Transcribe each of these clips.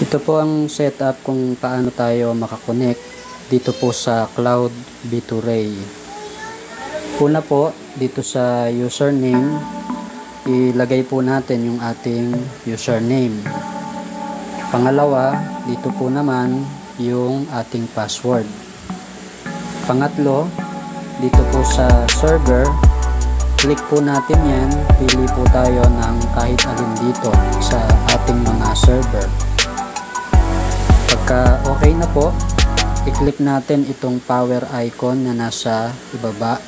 Ito po ang setup kung paano tayo makakonect dito po sa Cloud B2Ray. Una po, dito sa username, ilagay po natin yung ating username. Pangalawa, dito po naman yung ating password. Pangatlo, dito po sa server, click po natin yan, pili po tayo ng kahit alin dito sa ating mga server. Pagka okay na po, i-click natin itong power icon na nasa ibaba.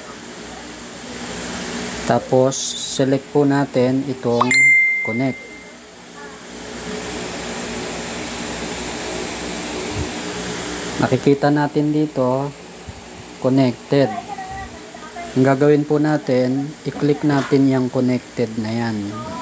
Tapos, select po natin itong connect. Makikita natin dito, connected. Ang gagawin po natin, i-click natin yung connected na yan.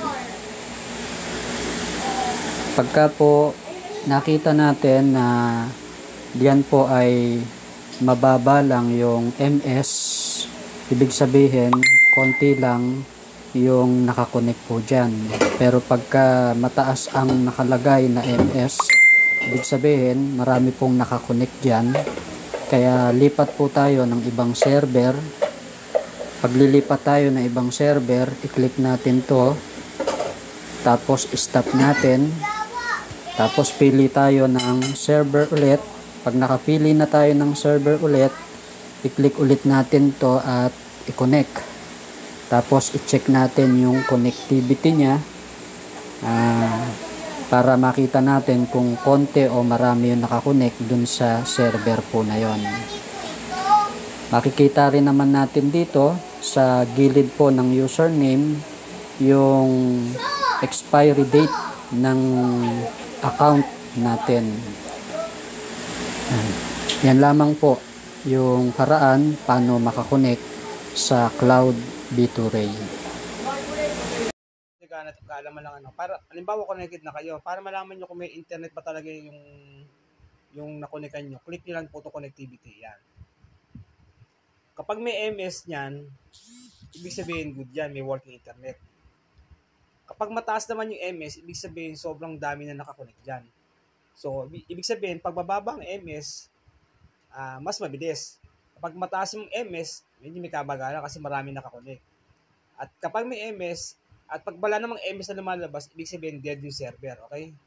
Pagka po nakita natin na diyan po ay mababa lang yung MS, ibig sabihin konti lang yung nakakonect po dyan. Pero pagka mataas ang nakalagay na MS, ibig sabihin marami pong nakakonect dyan. Kaya lipat po tayo ng ibang server. Paglilipat tayo ng ibang server, i-click natin to, tapos stop natin, tapos pili tayo ng server ulit. Pag nakapili na tayo ng server ulit, i-click ulit natin to at i-connect. Tapos i-check natin yung connectivity nya para makita natin kung konti o marami yung nakakonect dun sa server po na yon. Makikita rin naman natin dito sa gilid po ng username yung expiry date ng account natin. Yan lamang po yung paraan paano makakonect sa Cloud B2Ray. Kaalaman lang para halimbawa connected na kayo, para malaman nyo kung may internet pa talaga yung nakonekan nyo, click nyo lang photo connectivity yan. Kapag may MS niyan, ibig sabihin good yan, may working internet. Kapag mataas naman yung MS, ibig sabihin sobrang dami na nakakonect dyan. So, ibig sabihin, pag mababa ang MS, mas mabilis. Kapag mataas yung MS, medyo may kabagalan kasi marami nakakonect. At kapag may MS, at pag wala namang MS na lumalabas, ibig sabihin dead yung server, okay?